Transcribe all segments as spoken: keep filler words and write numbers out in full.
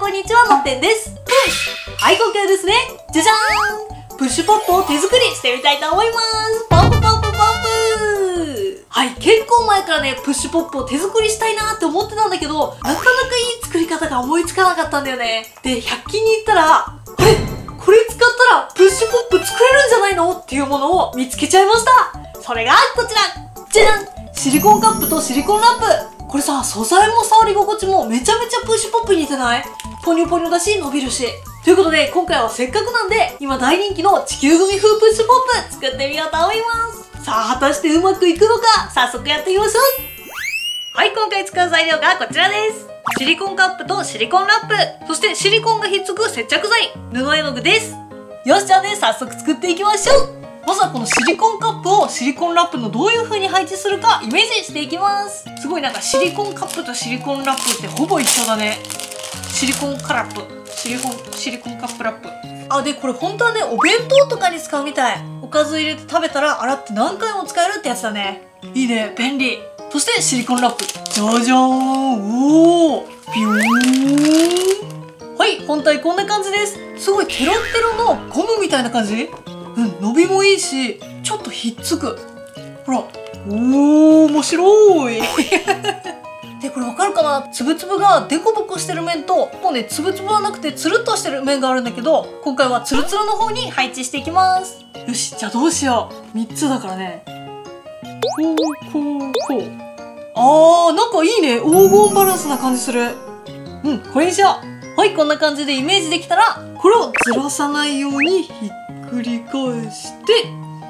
こんにちは、のってんです。はい、今回はですね、じゃじゃーん、プッシュポップを手作りしてみたいと思います。ポンプポンプポンプ。はい、結構前からね、プッシュポップを手作りしたいなーって思ってたんだけど、なかなかいい作り方が思いつかなかったんだよね。で、ひゃく均に行ったら、あれこれ使ったらプッシュポップ作れるんじゃないのっていうものを見つけちゃいました。それがこちら、じゃじゃん、シリコンカップとシリコンラップ。これさ、素材も触り心地もめちゃめちゃプッシュポップに似てない？ポニョポニョだし、伸びるし。ということで、今回はせっかくなんで、今大人気の地球グミ風プッシュポップ作ってみようと思います。さあ、果たしてうまくいくのか、早速やってみましょう。はい、今回使う材料がこちらです。シリコンカップとシリコンラップ、そしてシリコンがひっつく接着剤、布絵の具です。よし、じゃあね、早速作っていきましょう。まずはこのシリコンカップをシリコンラップのどういう風に配置するかイメージしていきます。すごいなんかシリコンカップとシリコンラップってほぼ一緒だね。シリコンカラップ、シリコン、シリコンカップラップ。あ、で、これ本当はね、お弁当とかに使うみたい。おかず入れて食べたら洗って何回も使えるってやつだね。いいね、便利。そしてシリコンラップ。じゃじゃーん。おー、ビューン。はい、本体こんな感じです。すごいテロッテロのゴムみたいな感じ。うん、伸びもいいし、ちょっとひっつく。ほら。おー、面白い。で、これわかるかな？つぶつぶがデコボコしてる面と、もうね、つぶつぶはなくてつるっとしてる面があるんだけど、今回はつるつるの方に配置していきます。よし、じゃあどうしよう。みっつだからね。こう、こう、こう。あー、なんかいいね。黄金バランスな感じする。うん、これにしよう。はい、こんな感じでイメージできたら、これをずらさないようにひっ繰り返して、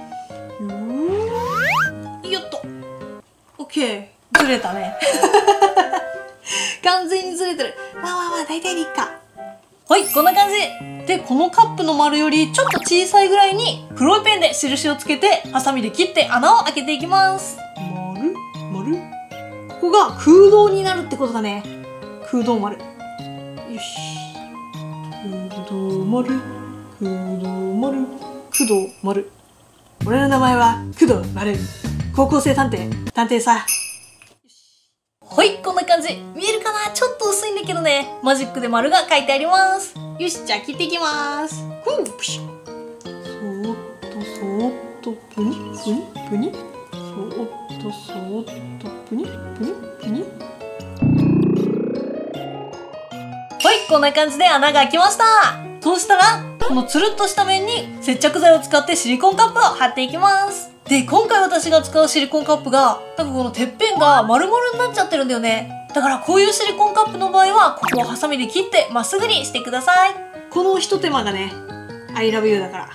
よっと。オッケー。ずれたね。完全にずれてる。まあまあまあ、大体でいいか。はい、こんな感じ。で、このカップの丸よりちょっと小さいぐらいに黒いペンで印をつけて、ハサミで切って穴を開けていきます。丸、丸。ここが空洞になるってことだね。空洞丸。よし。空洞丸。空洞丸。工藤丸。俺の名前は工藤丸。高校生探偵、探偵さ。はい、こんな感じ。見えるかな？ちょっと薄いんだけどね。マジックで丸が書いてあります。よし、じゃあ切っていきます。ふう、プシュ。そーっと、そーっと、ぷに、ぷに、ぷに。そーっと、そーっと、ぷに、ぷに、ぷに。はい、こんな感じで穴が開きました。そうしたら、このつるっとした面に接着剤を使ってシリコンカップを貼っていきます。で、今回私が使うシリコンカップが、なんかこのてっぺんが丸々になっちゃってるんだよね。だからこういうシリコンカップの場合は、ここをハサミで切ってまっすぐにしてください。この一手間がね、I love you だから。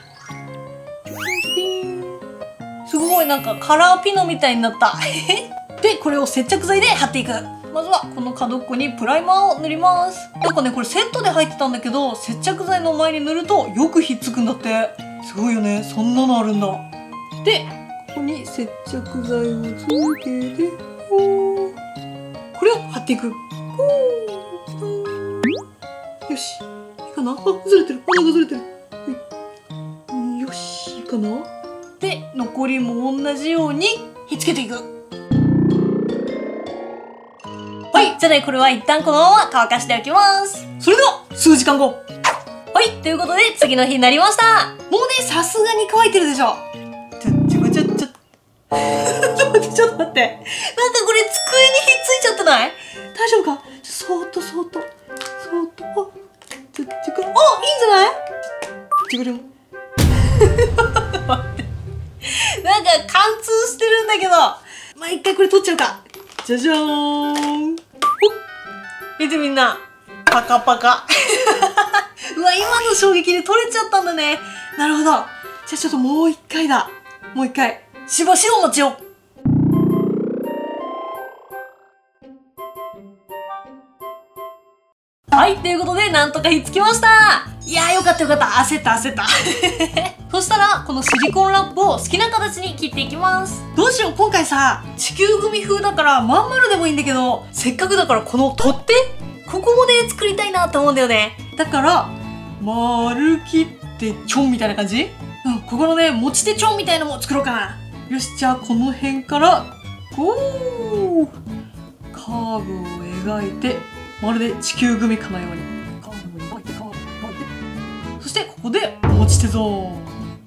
すごいなんかカラーピノみたいになった。で、これを接着剤で貼っていく。まずはこの角っこにプライマーを塗ります。なんかね、これセットで入ってたんだけど、接着剤の前に塗るとよくひっつくんだって。すごいよね。そんなのあるんだ。で、ここに接着剤をつけて、これを貼っていく。よし。いいかな？あ、ずれてる。穴がずれてる。よし。いいかな？で、残りも同じようにひっつけていく。はい。じゃあね、これは一旦このまま乾かしておきます。それでは、数時間後。はい。ということで、次の日になりました。もうね、さすがに乾いてるでしょ。ちょ、ちょ、ちょ、ちょ、ちょっと待って、ちょっと待って。なんかこれ机にひっついちゃってない？大丈夫か？そーっとそーっと。そーっと。あ、ちょ、ちょ、あ、いいんじゃない？ちょ、ちょ、待って。なんか貫通してるんだけど。まあ、一回これ取っちゃうか。じゃじゃーん。見てみんな。パカパカ。うわ、今の衝撃で取れちゃったんだね。なるほど。じゃあちょっともう一回だ。もう一回。しばしお待ちを。はい、ということで、なんとかひっつきました。いやー、よかったよかった。焦った焦った。そしたら、このシリコンラップを好きな形に切っていきます。どうしよう、今回さ、地球グミ風だからまん丸でもいいんだけど、せっかくだからこの取っ手ここもね、作りたいなと思うんだよね。だから、丸切ってちょんみたいな感じ？うん、ここのね、持ち手ちょんみたいなのも作ろうかな。よし、じゃあこの辺から、こう、カーブを描いて、まるで地球グミかのように。カーしてここで持ち手ゾーン。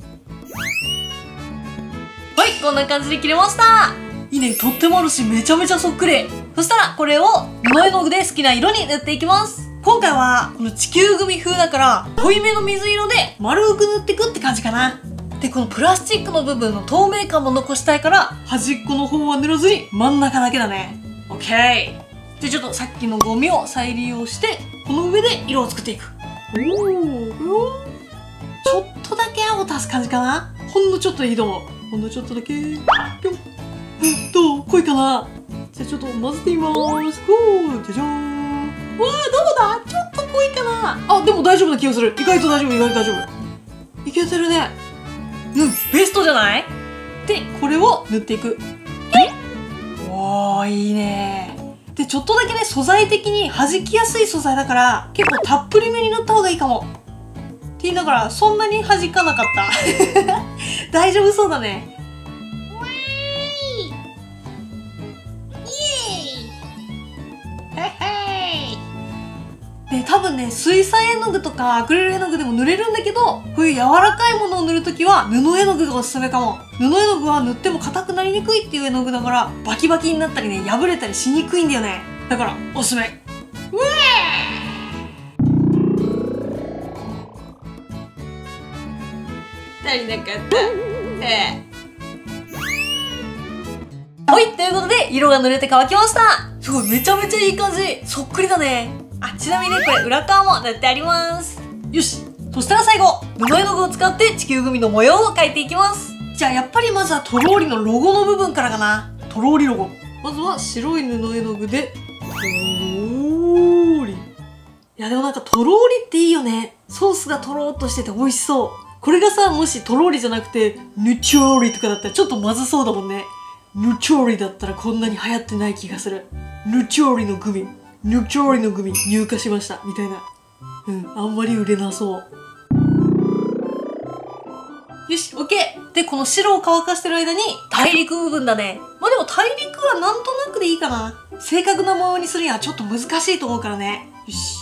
はい、こんな感じで切れました。いいね、とってもあるしめちゃめちゃそっくり。そしたらこれを布絵の具で好きな色に塗っていきます。今回はこの地球グミ風だから濃いめの水色で丸く塗っていくって感じかな。で、このプラスチックの部分の透明感も残したいから端っこの方は塗らずに真ん中だけだね。オッケー。で、ちょっとさっきのゴミを再利用してこの上で色を作っていく。おー、ちょっとだけ青を足す感じかな。ほんのちょっといいと思う。ほんのちょっとだけ。ぴょん。どう？濃いかな？じゃあちょっと混ぜてみます。ゴー、じゃじゃーん。わー、どうだ？ちょっと濃いかな。あ、でも大丈夫な気がする。意外と大丈夫、意外と大丈夫。いけてるね。うん、ベストじゃない？で、これを塗っていく。おー、いいね。で、ちょっとだけね、素材的に弾きやすい素材だから結構たっぷりめに塗った方がいいかも。って言いながらそんなに弾かなかった大丈夫そうだね。で、多分ね、水彩絵の具とかアクリル絵の具でも塗れるんだけど、こういう柔らかいものを塗るときは布絵の具がおすすめかも。布絵の具は塗っても硬くなりにくいっていう絵の具だからバキバキになったりね、破れたりしにくいんだよね。だからおすすめ。うえー足りなかったえーはい、ということで色が塗れて乾きました。すごい、めちゃめちゃいい感じ。そっくりだね。あ、ちなみにね、これ裏側も塗ってあります。よし、そしたら最後布絵の具を使って地球グミの模様を描いていきます。じゃあやっぱりまずはとろーりのロゴの部分からかな。とろーりロゴ。まずは白い布絵の具でとろーり。いやでもなんかとろーりっていいよね。ソースがとろーっとしてて美味しそう。これがさ、もしとろーりじゃなくてヌチョーリとかだったらちょっとまずそうだもんね。ヌチョーリだったらこんなに流行ってない気がする。ヌチョーリのグミ、ヌチョーリのグミ入荷しましたみたいな。うん、あんまり売れなそう。よし、オッケー。で、この白を乾かしてる間に大陸部分だね。まあでも大陸はなんとなくでいいかな。正確な模様にするにはちょっと難しいと思うからね。よし。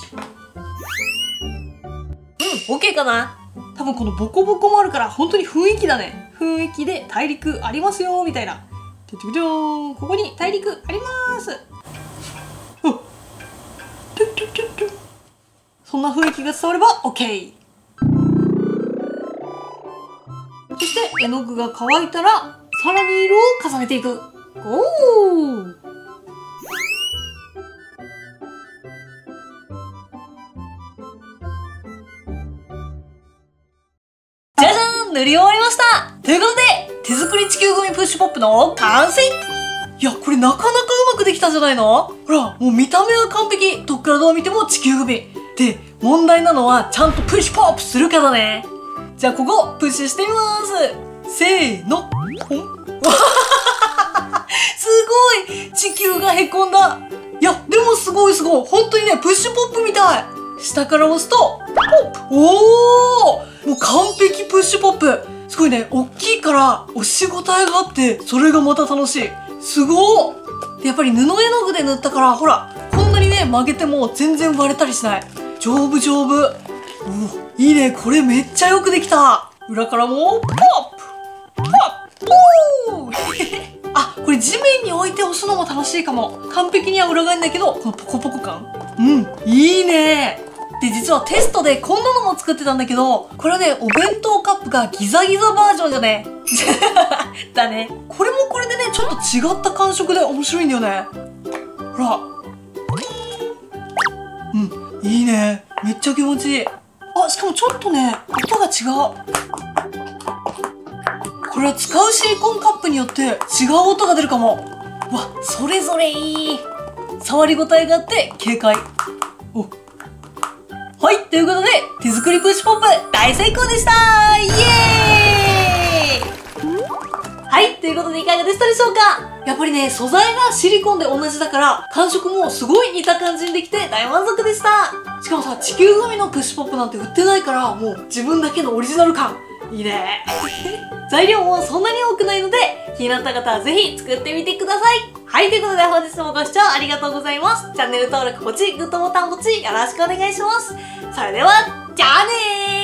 うん、オッケーかな。多分このボコボコもあるから本当に雰囲気だね。雰囲気で大陸ありますよみたいな。てててーん、ここに大陸あります。そんな雰囲気が伝われば OK。 そして絵の具が乾いたらさらに色を重ねていく。おー、じゃじゃーん、塗り終わりました。ということで手作り地球グミプッシュポップの完成。いや、これなかなかうまくできたんじゃないの？ほら、もう見た目は完璧。どっからどう見ても地球グミ。で、問題なのはちゃんとプッシュポップするかだね。じゃあここ、プッシュしてみます。せーの。ほんすごい！地球がへこんだ。いや、でもすごいすごい。本当にね、プッシュポップみたい。下から押すと、ポップ。おー！もう完璧プッシュポップ。すごいね、大きいから押し応えがあって、それがまた楽しい。すごー！やっぱり布絵の具で塗ったから、ほら、こんなにね、曲げても全然割れたりしない。丈夫丈夫。お、いいね、これめっちゃよくできた。裏からも、ポップポップおーあ、これ地面に置いて押すのも楽しいかも。完璧には裏返んないけど、このポコポコ感。うん、いいね。で、実はテストでこんなのも作ってたんだけど、これはね、お弁当カップがギザギザバージョンじゃね。だね。これもこれでね、ちょっと違った感触で面白いんだよね。ほら。うん、いいね。めっちゃ気持ちいい。あ、しかもちょっとね、音が違う。これは使うシリコンカップによって違う音が出るかも。わ、それぞれいい。触り応えがあって軽快。お、はい、ということで手作りプッシュポップ大成功でしたー。イエーイ。はい、ということでいかがでしたでしょうか。やっぱりね、素材がシリコンで同じだから感触もすごい似た感じにできて大満足でした。しかもさ、地球グミのプッシュポップなんて売ってないから、もう自分だけのオリジナル感いいね。材料もそんなに多くないので気になった方はぜひ作ってみてください。はい、ということで本日もご視聴ありがとうございます。チャンネル登録ポチ、グッドボタンポチよろしくお願いします。それでは、じゃあねー。